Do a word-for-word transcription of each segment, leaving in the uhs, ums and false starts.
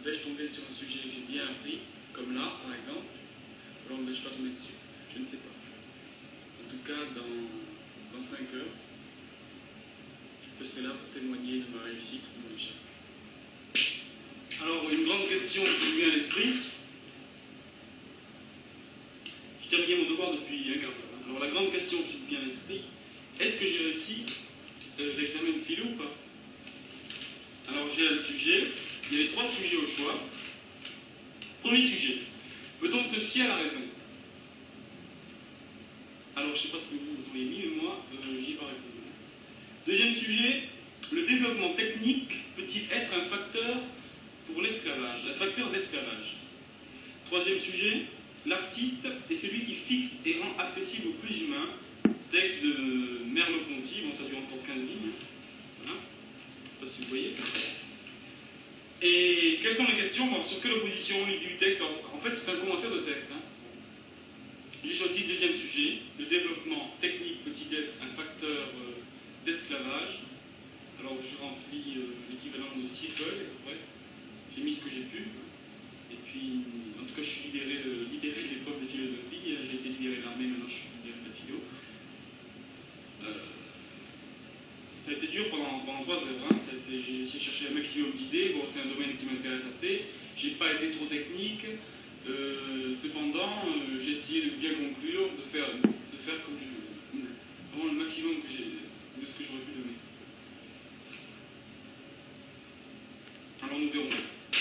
vais-je tomber sur un sujet que j'ai bien appris, comme là, par exemple, ou alors ne vais-je pas tomber dessus? Je ne sais pas. En tout cas, dans, dans cinq heures, je serai là pour témoigner de ma réussite ou de mon échec. Alors, une grande question qui me vient à l'esprit. Je termine mon devoir depuis un quart d'heure. Alors, la grande question qui me vient à l'esprit, est-ce que j'ai réussi euh, l'examen de philo ou pas? Alors, j'ai un sujet. Il y avait trois sujets au choix. Premier sujet. Peut-on se fier à la raison? Alors, je ne sais pas ce que vous, vous auriez mis, mais moi, euh, j'y ai pas répondu. Deuxième sujet. Le développement technique peut-il être un facteur pour l'esclavage, un facteur d'esclavage? Troisième sujet. L'artiste est celui qui fixe et rend accessible aux plus humains. Texte de Merleau-Ponty. Bon, ça dure encore quinze lignes. Hein. Voilà. Je ne sais pas si vous voyez. Et quelles sont les questions? Bon, sur quelle opposition lit du texte? En fait, c'est un commentaire de texte. Hein. J'ai choisi le deuxième sujet. Le développement technique peut-il être un facteur euh, d'esclavage? Alors, je remplis euh, l'équivalent de six feuilles, à peu près. J'ai mis ce que j'ai pu. Et puis, en tout cas, je suis libéré, euh, libéré de l'épreuve de philosophie. J'ai été libéré de l'armée, maintenant je suis libéré de la philo. Euh, ça a été dur pendant, pendant trois heures. Hein. J'ai essayé de chercher un maximum d'idées. Bon, c'est un domaine qui m'intéresse assez. J'ai pas été trop technique. Euh, cependant, euh, j'ai essayé de bien conclure, de faire, de faire comme je veux. Vraiment le maximum que j'ai, de ce que j'aurais pu donner. Alors nous verrons.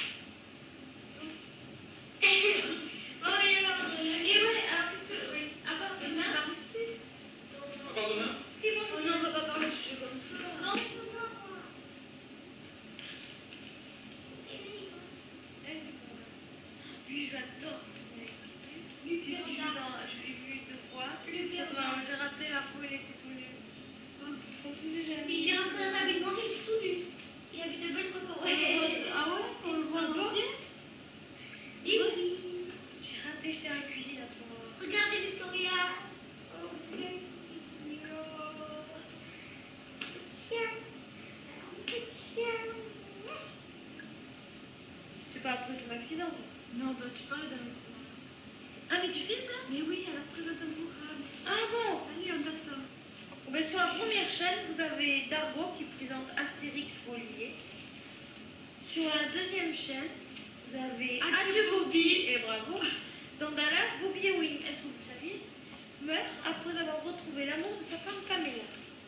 C'est pas après son accident? Non, bah tu parles d'un... Ah, mais tu filmes là? Mais oui, alors présente un programme. Ah bon? Allez, on passe ça. Ben, sur la première chaîne, vous avez Dargo qui présente Astérix Olivier. Sur la deuxième chaîne, vous avez Adieu Bobby. Et bravo. Dans Dallas, Bobby Ewing, est-ce que vous saviez, meurt après avoir retrouvé l'amour de sa femme Pamela.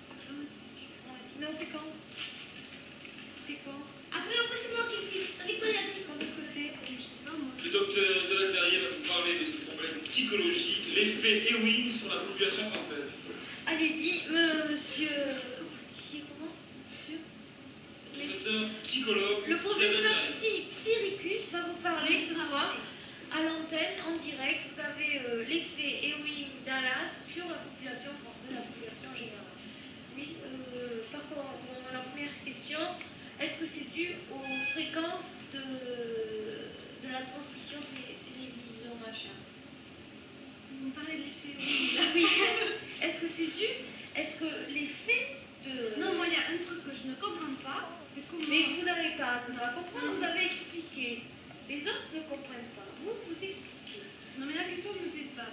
Non, c'est quand? C'est quand? Après, après c'est moi qui filme. Victoria, Quand est-ce que c'est? je sais pas moi. Le docteur Isabelle Perrier va vous parler de ce problème psychologique, l'effet Ewing sur la population française. Allez-y, monsieur... Monsieur comment? Monsieur Professeur psychologue. Le professeur Psyricus va vous parler ce soir à l'antenne, en direct. Vous avez euh, l'effet Ewing-Dallas sur la population française, la population générale. Oui, euh, par contre, bon, la première question, est-ce que c'est dû aux fréquences de, de la transmission des télévisions, machin? Vous me parlez de l'effet Ewing. Oui. Est-ce que c'est dû? Est-ce que l'effet de... Non, moi il y a un truc que je ne comprends pas, c'est comment... Mais vous n'avez pas à comprendre, vous avez expliqué. Les autres ne comprennent pas. Vous, vous expliquez. Non mais la question ne me fait pas.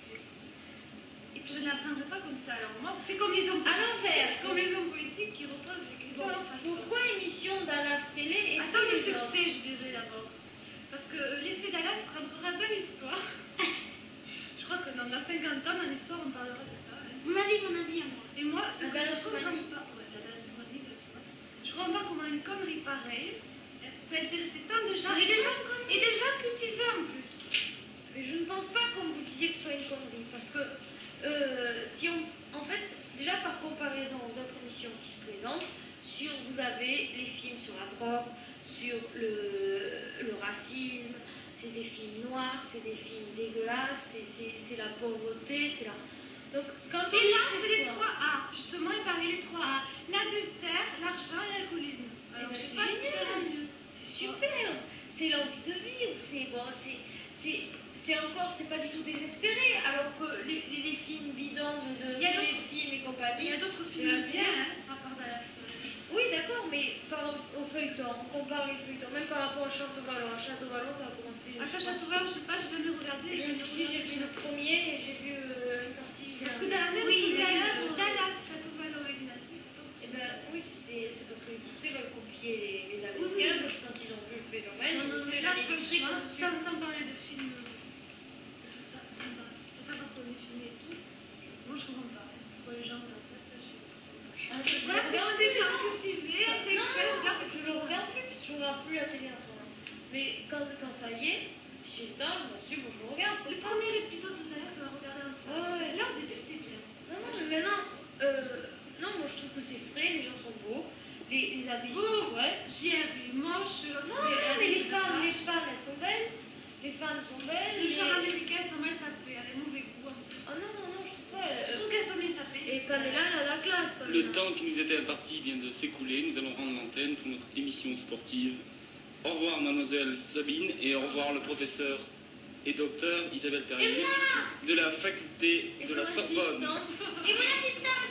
Et puis je ne l'apprendrai pas comme ça. Alors moi, c'est comme les hommes à l'envers, comme les hommes politiques qui reposent les questions bon, à la façon. pourquoi émission Dallas Télé et Attends le succès, je dirais d'abord. Parce que l'effet Dallas rentrera dans l'histoire. Je crois que dans cinquante ans, dans l'histoire, on parlera de ça. Hein. Mon avis, mon avis à moi. Et moi, ce que je Dallas ne comprends Manie. pas, ouais, la Dallas Manie, tu vois. Je comprends pas comment une connerie pareille peut intéresser tant de gens. Et des gens, et des gens cultivés en plus. Mais je ne pense pas, comme vous disiez, que ce soit une connerie. Parce que, euh, si on... En fait, déjà par comparaison aux autres émissions qui se présentent, sur, vous avez les films sur la drogue, sur le, le racisme, c'est des films noirs, c'est des films dégueulasses, c'est la pauvreté, c'est la... Donc, quand Et on là, dit c'est que les ce trois soit- A. Justement, il parlait les trois A. L'adultère, l'argent et l'alcoolisme. Alors, ben, je sais c'est pas si ça va génial. mieux. C'est super, c'est l'envie de vivre, c'est bon, c'est c'est encore, c'est pas du tout désespéré, alors que les, les, les films bidons de, de Il y a d'autres- téléfilms et Il compagnie, y a d'autres c'est films la bien, bien. hein, à part Dallas. Oui, d'accord, mais par au feuilleton, on compare les feuilletons, même par rapport à Château Vallon. À Château Vallon, ça a commencé. Après Château Vallon, je sais pas, j'ai jamais regardé. Je me suis, j'ai vu le premier et j'ai vu euh, une partie. Parce que dans la même oui, d'ailleurs, euh, Dallas, Château Vallon et Ignacy. Eh ben oui, c'est c'est parce que les Français veulent copier les, les Oui, Américains, oui. parce que quand ils ont vu le phénomène, Non, non, ils mais essaient là, d'aller l'électrique franchement, au-dessus. sans, sans parler de films, et tout ça, sans, parler- sans savoir comment est filmé et tout, moi je comprends pas. Pourquoi les gens regardent ça, ça, je sais Ah, pas. je le Voilà, regarde comment des plus, gens non. cultivés, Non, intellectuels, non, regardent je le regarde plus, parce que je regarde plus la télé en ce moment. Mais quand, quand ça y est, si j'ai le temps, je m'en suis, bon, je le regarde. Le premier épisode de Dallas, on l'a regardé ensemble. Ah ouais. Là, au début, c'était bien. Non, non, mais maintenant, euh, non, moi je trouve que c'est frais, les gens sont beaux, les, les habits Oh, sont chouettes. j'ai vu moche, l'autre, Non, c'était non, mais les elle, femmes, elle, les femmes, elles sont belles. Les femmes sont belles. Le les- genre américain, c'est mal sapé, elle est mauvais goût en plus. Ah non, non, non, je trouve pas. Je euh, trouve qu'elles sont bien sapées. Et Pamela, elle a la classe, Pamela. Le temps qui nous était imparti vient de s'écouler. Nous allons rendre l'antenne pour notre émission sportive. Au revoir, mademoiselle Sabine, et au revoir le professeur et docteur Isabelle Perrier Et moi de la faculté Et de la son Sorbonne. assistante. Et mon assistante